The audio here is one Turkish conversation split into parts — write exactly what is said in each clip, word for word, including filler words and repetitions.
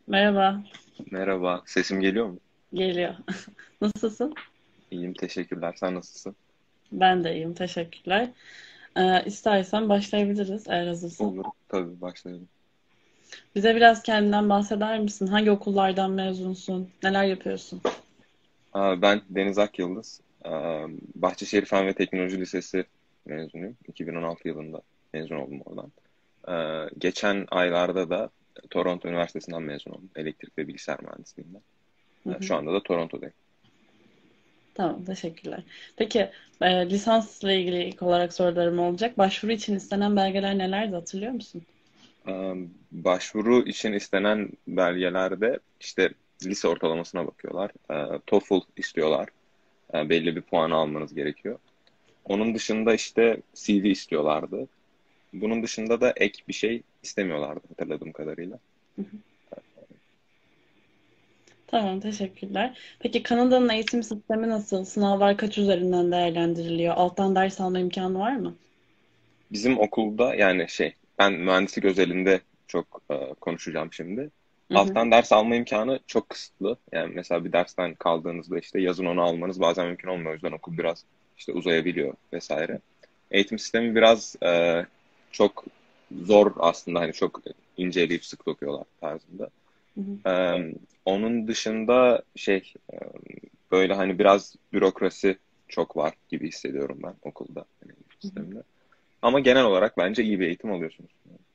Merhaba, Merhaba, sesim geliyor mu? geliyor. Nasılsın? İyiyim, teşekkürler. Sen nasılsın? Ben de iyiyim, teşekkürler. Ee, istersen başlayabiliriz eğer hazırsan. Olur, tabii başlayalım. Bize biraz kendinden bahseder misin? Hangi okullardan mezunsun? Neler yapıyorsun? Aa, ben Deniz Akyıldız. Aa, Bahçeşehir Fen ve Teknoloji Lisesi mezunuyum. iki bin on altı yılında mezun oldum oradan. Aa, geçen aylarda da Toronto Üniversitesi'nden mezun oldum. Elektrik ve Bilgisayar Mühendisliğinden. Hı Aa, hı. şu anda da Toronto'dayım. Tamam, teşekkürler. Peki, e, lisansla ilgili ilk olarak sorularım olacak. Başvuru için istenen belgeler nelerdi hatırlıyor musun? Aa, Başvuru için istenen belgelerde işte lise ortalamasına bakıyorlar. Aa, TOEFL istiyorlar. Aa, belli bir puan almanız gerekiyor. Onun dışında işte C V istiyorlardı. Bunun dışında da ek bir şey istemiyorlardı hatırladığım kadarıyla. Hı hı. Tamam, teşekkürler. Peki Kanada'nın eğitim sistemi nasıl? Sınavlar kaç üzerinden değerlendiriliyor? Alttan ders alma imkanı var mı? Bizim okulda yani şey ben mühendislik özelinde çok e, konuşacağım şimdi. Hı hı. Alttan ders alma imkanı çok kısıtlı. Yani mesela bir dersten kaldığınızda işte yazın onu almanız bazen mümkün olmuyor. O yüzden okul biraz işte uzayabiliyor vesaire. Eğitim sistemi biraz e, çok zor aslında hani çok inceleyip sık dokuyorlar tarzında. Hı hı. Ee, Onun dışında şey e, böyle hani biraz bürokrasi çok var gibi hissediyorum ben okulda hani eğitim Hı hı. sisteminde. Ama genel olarak bence iyi bir eğitim alıyorsunuz.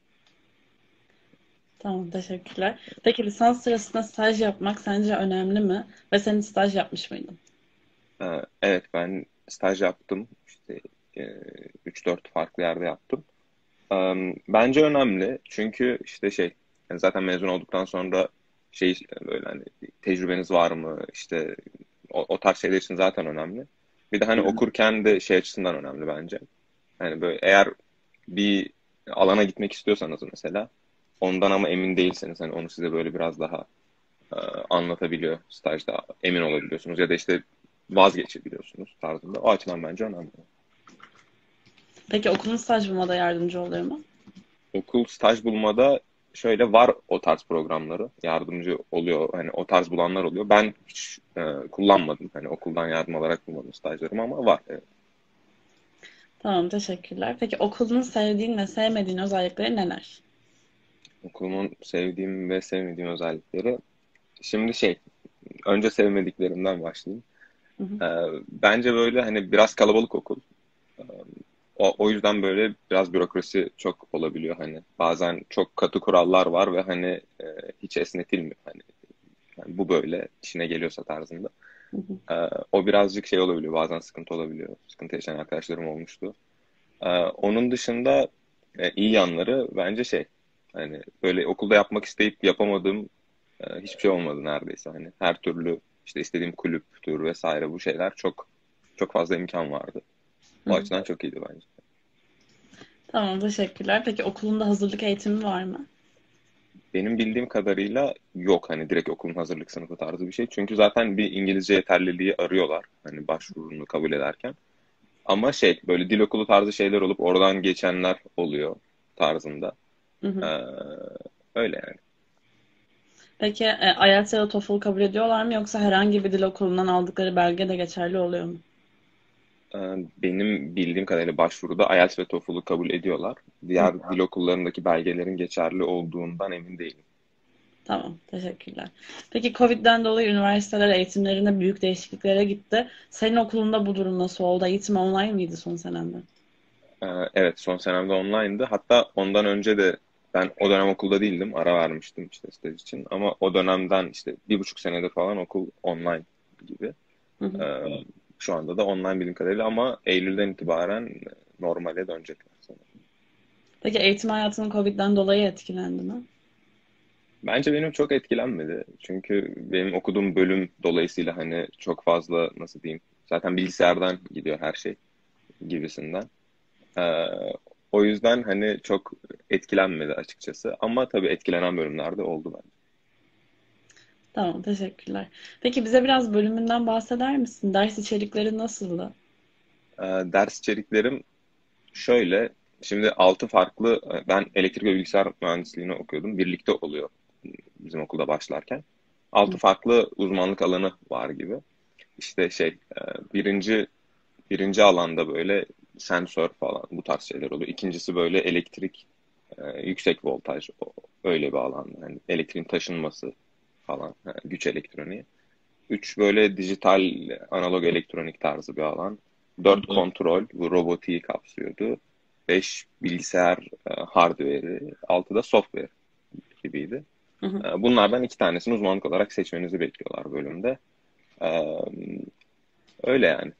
Tamam, teşekkürler. Peki lisans sırasında staj yapmak sence önemli mi? Ve sen staj yapmış mıydın? Ee, evet ben staj yaptım işte e, üç dört farklı yerde yaptım. Ee, Bence önemli çünkü işte şey yani zaten mezun olduktan sonra şey böyle hani tecrübeniz var mı işte o, o tarz şeyler için zaten önemli. Bir de hani Hı hı. okurken de şey açısından önemli bence. Yani böyle eğer bir alana gitmek istiyorsanız mesela ondan ama emin değilseniz hani onu size böyle biraz daha e, anlatabiliyor stajda emin olabiliyorsunuz ya da işte vazgeçebiliyorsunuz tarzında. O açıdan bence önemli. Peki okulun staj bulmada yardımcı oluyor mu? Okul staj bulmada şöyle var o tarz programları yardımcı oluyor hani o tarz bulanlar oluyor. Ben hiç e, kullanmadım hani okuldan yardım alarak bulmadım stajlarımı ama var. Evet. Tamam, teşekkürler. Peki okulun sevdiğin ve sevmediğin özellikleri neler? Okulumun sevdiğim ve sevmediğim özellikleri. Şimdi şey önce sevmediklerimden başlayayım. Hı hı. Ee, Bence böyle hani biraz kalabalık okul. Ee, O, o yüzden böyle biraz bürokrasi çok olabiliyor hani. Bazen çok katı kurallar var ve hani e, hiç esnetilmiyor. Hani yani bu böyle işine geliyorsa tarzında. Hı hı. Ee, O birazcık şey olabiliyor. Bazen sıkıntı olabiliyor. Sıkıntı yaşayan arkadaşlarım olmuştu. Ee, Onun dışında e, iyi yanları bence şey hani böyle okulda yapmak isteyip yapamadığım e, hiçbir şey olmadı neredeyse. Hani her türlü işte istediğim kulüptür vesaire bu şeyler çok çok fazla imkan vardı. Hı O hı. açıdan çok iyiydi bence. Tamam, teşekkürler. Peki okulunda hazırlık eğitimi var mı? Benim bildiğim kadarıyla yok hani direkt okulun hazırlık sınıfı tarzı bir şey. Çünkü zaten bir İngilizce yeterliliği arıyorlar hani başvurunu kabul ederken. Ama şey böyle dil okulu tarzı şeyler olup oradan geçenler oluyor tarzında. Hı hı. Ee, Öyle yani. Peki e, IELTS ya da TOEFL kabul ediyorlar mı yoksa herhangi bir dil okulundan aldıkları belge de geçerli oluyor mu? Ee, Benim bildiğim kadarıyla başvuruda IELTS ve TOEFL'u kabul ediyorlar. Hı. Diğer dil okullarındaki belgelerin geçerli olduğundan emin değilim. Tamam, teşekkürler. Peki Covid'den dolayı üniversiteler eğitimlerinde büyük değişikliklere gitti. Senin okulunda bu durum nasıl oldu? Eğitim online mıydı son senemde? Ee, Evet, son senemde online'dı. Hatta ondan önce de ben o dönem okulda değildim. Ara vermiştim işte staj için. Ama o dönemden işte bir buçuk senedir falan okul online gibi. Hı hı. Ee, Şu anda da online bildiğim kadarıyla ama Eylül'den itibaren normale dönecekler sanırım. Peki eğitim hayatının Covid'den dolayı etkilendi mi? Bence benim çok etkilenmedi. Çünkü benim okuduğum bölüm dolayısıyla hani çok fazla nasıl diyeyim zaten bilgisayardan gidiyor her şey gibisinden. Ee, O yüzden hani çok etkilenmedi açıkçası. Ama tabii etkilenen bölümler de oldu bence. Tamam, teşekkürler. Peki bize biraz bölümünden bahseder misin? Ders içerikleri nasıldı? Ee, Ders içeriklerim şöyle. Şimdi altı farklı ben elektrik ve bilgisayar mühendisliğini okuyordum. Birlikte oluyor bizim okulda başlarken. Altı farklı uzmanlık alanı var gibi. İşte şey e, birinci birinci alanda böyle sensör falan bu tarz şeyler oluyor. İkincisi böyle elektrik, e, yüksek voltaj o- öyle bir alanda. Yani elektriğin taşınması falan, ha, güç elektroniği. Üç böyle dijital analog elektronik tarzı bir alan. Hı Dört hı. kontrol, bu robotiği kapsıyordu. Beş bilgisayar e, hardware'i, altı da software gibiydi. Hı hı. E, bunlardan iki tanesini uzmanlık olarak seçmenizi bekliyorlar bölümde. E, öyle yani.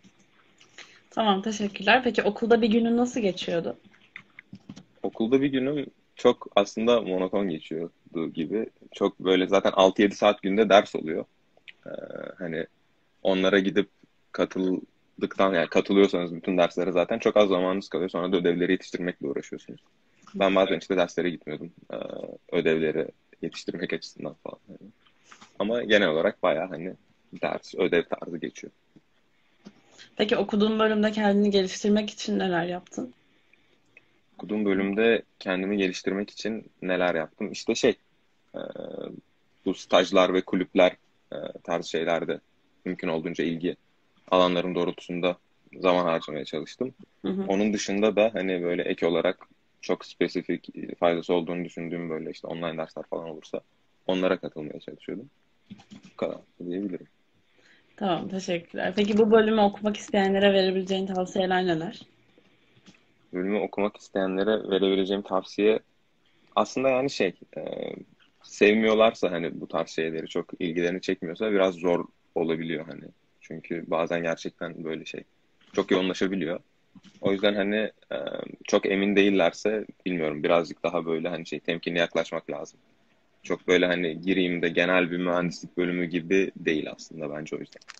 Tamam, teşekkürler. Peki okulda bir günün nasıl geçiyordu? Okulda bir günüm çok aslında monoton geçiyordu gibi. Çok böyle zaten altı yedi saat günde ders oluyor. E, hani onlara gidip katıldıktan yani katılıyorsanız bütün derslere zaten çok az zamanınız kalıyor. Sonra da ödevleri yetiştirmekle uğraşıyorsunuz. Ben bazen işte derslere gitmiyordum. Ee, ödevleri yetiştirmek açısından falan. Yani. Ama genel olarak bayağı hani ders, ödev tarzı geçiyor. Peki okuduğun bölümde kendini geliştirmek için neler yaptın? Okuduğum bölümde kendimi geliştirmek için neler yaptım? İşte şey, e, bu stajlar ve kulüpler e, tarzı şeylerde mümkün olduğunca ilgi alanlarım doğrultusunda zaman harcamaya çalıştım. Hı hı. Onun dışında da hani böyle ek olarak çok spesifik faydası olduğunu düşündüğüm böyle işte online dersler falan olursa onlara katılmaya çalışıyordum. Bu kadar diyebilirim. Tamam, teşekkürler. Peki bu bölümü okumak isteyenlere verebileceğin tavsiyeler neler? Bölümü okumak isteyenlere verebileceğim tavsiye aslında yani şey, e, sevmiyorlarsa hani bu tarz şeyleri çok ilgilerini çekmiyorsa biraz zor olabiliyor hani. Çünkü bazen gerçekten böyle şey çok yoğunlaşabiliyor. O yüzden hani e, çok emin değillerse bilmiyorum birazcık daha böyle hani şey temkinli yaklaşmak lazım. Çok böyle hani gireyim de genel bir mühendislik bölümü gibi değil aslında bence o yüzden.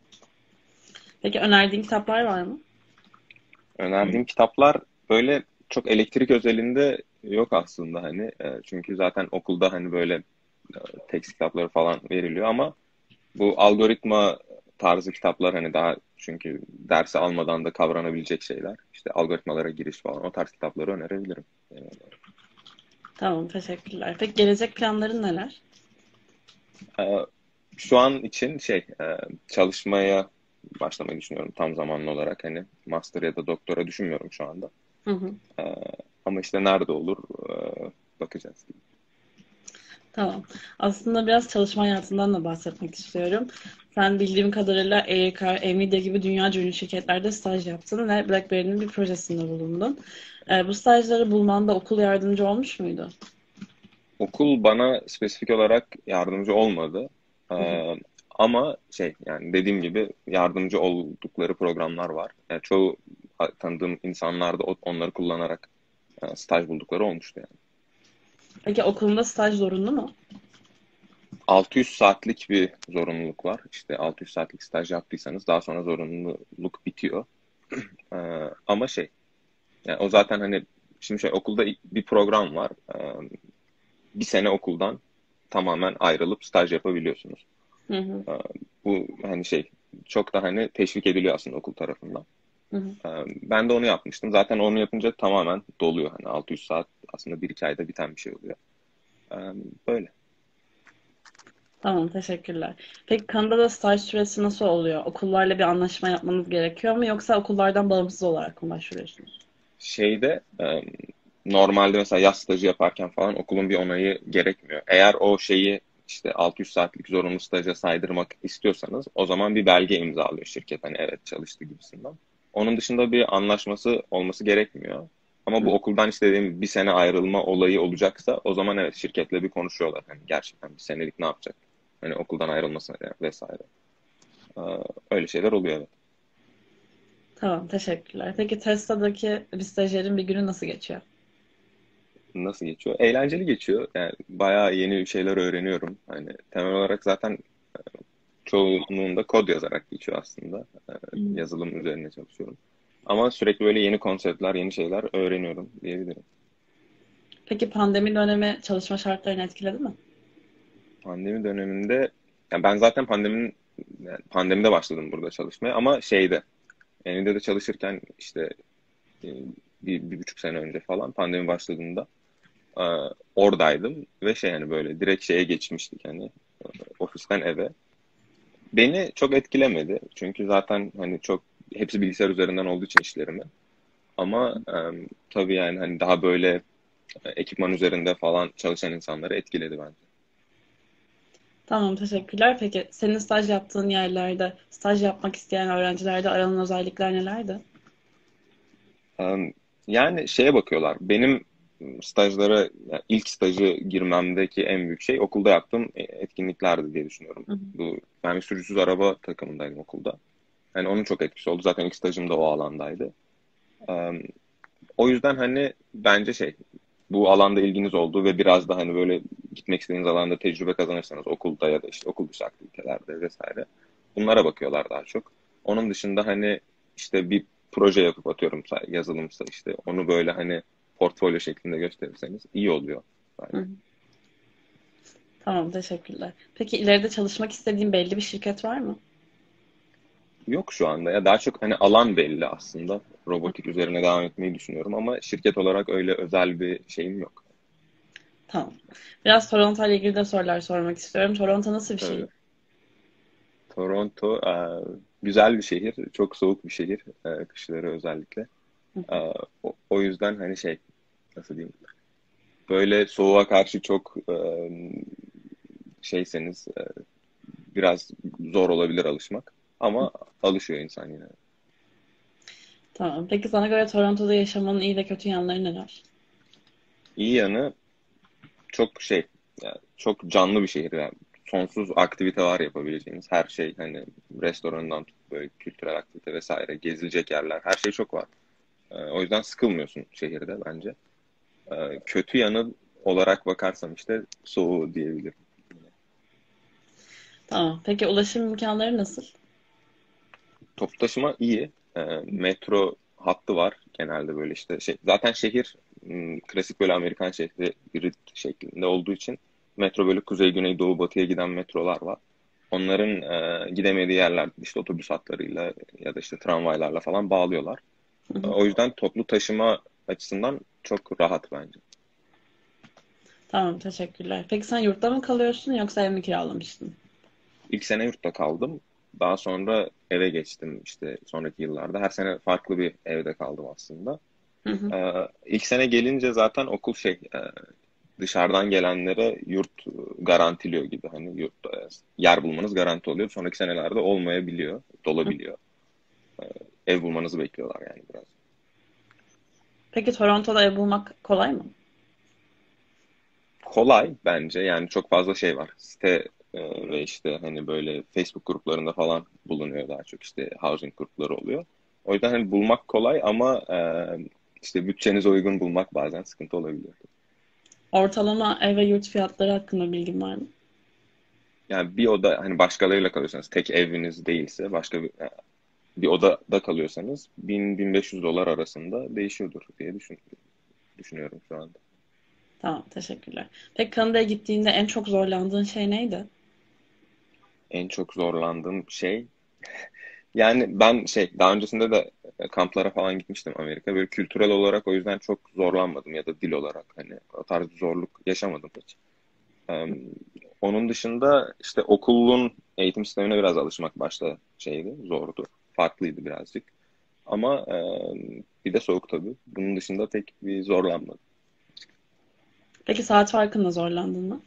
Peki önerdiğin kitaplar var mı? Önerdiğim kitaplar böyle çok elektrik özelinde yok aslında hani. E, çünkü zaten okulda hani böyle e, tekst kitapları falan veriliyor ama bu algoritma tarzı kitaplar hani daha çünkü dersi almadan da kavranabilecek şeyler. İşte algoritmalara giriş falan o tarz kitapları önerebilirim. Tamam, teşekkürler. Peki gelecek planların neler? E, şu an için şey e, çalışmaya başlamayı düşünüyorum tam zamanlı olarak hani master ya da doktora düşünmüyorum şu anda. Hı hı. E, ama işte nerede olur e, bakacağız. Tamam. Aslında biraz çalışma hayatından da bahsetmek istiyorum. Sen bildiğim kadarıyla E Y K, Nvidia gibi dünyaca ünlü şirketlerde staj yaptın ve BlackBerry'nin bir projesinde bulundun. Ee, bu stajları bulmanda okul yardımcı olmuş muydu? Okul bana spesifik olarak yardımcı olmadı. Hı hı. Ee, ama şey yani dediğim gibi yardımcı oldukları programlar var. Yani çoğu tanıdığım insanlar da o- onları kullanarak e, staj buldukları olmuştu yani. Peki okulunda staj zorunlu mu? altı yüz saatlik bir zorunluluk var. İşte altı yüz saatlik staj yaptıysanız daha sonra zorunluluk bitiyor. Ee, ama şey yani o zaten hani şimdi şey okulda bir program var. Ee, bir sene okuldan tamamen ayrılıp staj yapabiliyorsunuz. Hı hı. Ee, bu hani şey çok da hani teşvik ediliyor aslında okul tarafından. Hı hı. Ee, ben de onu yapmıştım. Zaten onu yapınca tamamen doluyor. Hani altı yüz saat aslında bir iki ayda biten bir şey oluyor. Ee, böyle. Tamam, teşekkürler. Peki Kanada'da staj süresi nasıl oluyor? Okullarla bir anlaşma yapmanız gerekiyor mu yoksa okullardan bağımsız olarak mı başvuruyorsunuz? Şeyde e, normalde mesela yaz stajı yaparken falan okulun bir onayı gerekmiyor. Eğer o şeyi işte altı yüz saatlik zorunlu staja saydırmak istiyorsanız o zaman bir belge imzalıyor şirket. Hani evet çalıştı gibisinden. Onun dışında bir anlaşması olması gerekmiyor. Ama bu Hı. okuldan işte dediğim bir sene ayrılma olayı olacaksa o zaman evet şirketle bir konuşuyorlar. Hani gerçekten bir senelik ne yapacak? Hani okuldan ayrılmasına vesaire. Ee, öyle şeyler oluyor evet. Tamam, teşekkürler. Peki Tesla'daki bir stajyerin bir günü nasıl geçiyor? Nasıl geçiyor? Eğlenceli geçiyor. Yani bayağı yeni şeyler öğreniyorum. Hani temel olarak zaten çoğunluğunda kod yazarak geçiyor aslında. Ee, Hı. yazılım üzerine çalışıyorum. Ama sürekli böyle yeni konseptler, yeni şeyler öğreniyorum diyebilirim. Peki pandemi dönemi çalışma şartlarını etkiledi mi? Pandemi döneminde, yani ben zaten pandeminin yani pandemide başladım burada çalışmaya ama şeyde, Nvidia'da çalışırken işte e, bir, bir buçuk sene önce falan pandemi başladığında e, oradaydım ve şey hani böyle direkt şeye geçmiştik hani e, ofisten eve. Beni çok etkilemedi. Çünkü zaten hani çok hepsi bilgisayar üzerinden olduğu için işlerimi. Ama e, tabii yani hani daha böyle e, ekipman üzerinde falan çalışan insanları etkiledi bence. Tamam, teşekkürler. Peki senin staj yaptığın yerlerde, staj yapmak isteyen öğrencilerde aranan özellikler nelerdi? E, Yani şeye bakıyorlar. Benim stajlara yani ilk stajı girmemdeki en büyük şey okulda yaptığım etkinliklerdi diye düşünüyorum. Hı hı. Bu ben bir sürücüsüz araba takımındaydım okulda. Yani onun çok etkisi oldu. Zaten ilk stajım da o alandaydı. E, O yüzden hani bence şey bu alanda ilginiz olduğu ve biraz da hani böyle gitmek istediğiniz alanda tecrübe kazanırsanız okulda ya da işte okul dışı aktivitelerde vesaire bunlara bakıyorlar daha çok. Onun dışında hani işte bir proje yapıp atıyorum yazılımsa işte onu böyle hani portfolyo şeklinde gösterirseniz iyi oluyor Hı bence. hı. Tamam, teşekkürler. Peki ileride çalışmak istediğin belli bir şirket var mı? Yok şu anda ya daha çok hani alan belli aslında. Robotik üzerine devam etmeyi düşünüyorum ama şirket olarak öyle özel bir şeyim yok. Tamam. Biraz Toronto ile ilgili de sorular sormak istiyorum. Toronto nasıl bir Tabii. şehir? Toronto e, güzel bir şehir, çok soğuk bir şehir, e, kışları özellikle. Hı E, hı. o, o yüzden hani şey, nasıl diyeyim, böyle soğuğa karşı çok e, şeyseniz e, biraz zor olabilir alışmak. Ama alışıyor insan yine. Tamam. Peki sana göre Toronto'da yaşamanın iyi ve kötü yanları neler? İyi yanı çok şey, yani çok canlı bir şehir yani. Sonsuz aktivite var yapabileceğiniz. Her şey hani restoranından tut böyle kültürel aktivite vesaire, gezilecek yerler, her şey çok var. E, o yüzden sıkılmıyorsun şehirde bence. Ee, kötü yanı olarak bakarsam işte soğuğu diyebilirim. Tamam. Peki ulaşım imkanları nasıl? Toplu taşıma iyi. Ee, metro hattı var genelde böyle işte şey. Zaten şehir m, klasik böyle Amerikan şehri grid şeklinde olduğu için metro böyle kuzey, güney, doğu, batıya giden metrolar var. Onların e, gidemediği yerler işte otobüs hatlarıyla ya da işte tramvaylarla falan bağlıyorlar. Hı hı. O yüzden toplu taşıma açısından çok rahat bence. Tamam, teşekkürler. Peki sen yurtta mı kalıyorsun yoksa ev mi kiralamıştın? İlk sene yurtta kaldım. Daha sonra eve geçtim işte sonraki yıllarda. Her sene farklı bir evde kaldım aslında. Hı hı. Ee, ilk sene gelince zaten okul şey e, dışarıdan gelenlere yurt garantiliyor gibi. Hani yurt e, yer bulmanız garanti oluyor. Sonraki senelerde olmayabiliyor, Hı. dolabiliyor. Ev bulmanızı bekliyorlar yani biraz. Peki Toronto'da ev bulmak kolay mı? Kolay bence yani çok fazla şey var. Site e, ve işte hani böyle Facebook gruplarında falan bulunuyor daha çok işte housing grupları oluyor. O yüzden hani bulmak kolay ama e, işte bütçenize uygun bulmak bazen sıkıntı olabiliyor. Ortalama ev ve yurt fiyatları hakkında bilgin var mı? Yani bir oda hani başkalarıyla kalıyorsanız tek eviniz değilse başka bir, e, bir odada kalıyorsanız bin beş yüz dolar arasında değişiyordur diye düşün, düşünüyorum şu anda. Tamam, teşekkürler. Peki Kanada'ya gittiğinde en çok zorlandığın şey neydi? En çok zorlandığım şey yani ben şey daha öncesinde de e, kamplara falan gitmiştim Amerika. Böyle kültürel olarak o yüzden çok zorlanmadım ya da dil olarak hani o tarz bir zorluk yaşamadım hiç. Ee, Onun dışında işte okulun eğitim sistemine biraz alışmak başta şeydi, zordu. Farklıydı birazcık. Ama e, bir de soğuk tabii. Bunun dışında pek bir zorlanmadım. Peki saat farkında zorlandın mı?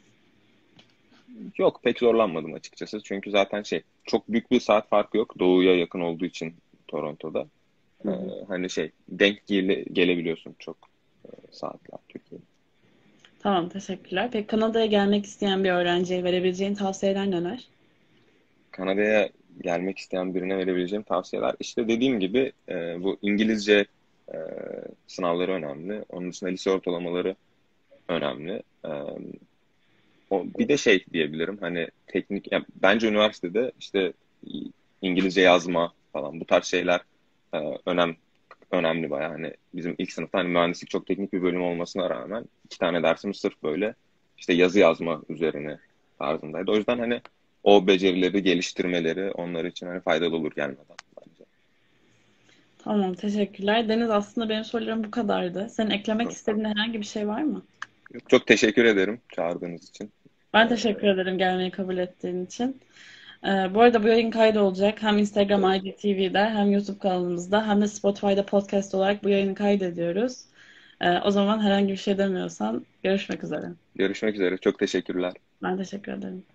Yok pek zorlanmadım açıkçası. Çünkü zaten şey çok büyük bir saat farkı yok. Doğuya yakın olduğu için Toronto'da. Hı Ee, hı. Hani şey denk gele, gelebiliyorsun çok e, saatler Türkiye'de. Tamam, teşekkürler. Peki Kanada'ya gelmek isteyen bir öğrenciye verebileceğin tavsiyeler neler? Kanada'ya gelmek isteyen birine verebileceğim tavsiyeler. İşte dediğim gibi e, bu İngilizce e, sınavları önemli. Onun dışında lise ortalamaları önemli. E, o, bir de şey diyebilirim hani teknik yani bence üniversitede işte İngilizce yazma falan bu tarz şeyler e, önem önemli bayağı. Hani bizim ilk sınıfta hani mühendislik çok teknik bir bölüm olmasına rağmen iki tane dersimiz sırf böyle işte yazı yazma üzerine tarzındaydı. O yüzden hani o becerileri geliştirmeleri onlar için hani faydalı olur gelmeden bence. Tamam, teşekkürler. Deniz, aslında benim sorularım bu kadardı. Senin eklemek Hı. istediğin herhangi bir şey var mı? Çok teşekkür ederim çağırdığınız için. Ben Ee, teşekkür ederim gelmeyi kabul ettiğin için. Ee, bu arada bu yayın kaydolacak. Hem Instagram I G T V'de hem YouTube kanalımızda hem de Spotify'da podcast olarak bu yayını kaydediyoruz. Ee, o zaman herhangi bir şey demiyorsan görüşmek üzere. Görüşmek üzere. Çok teşekkürler. Ben teşekkür ederim.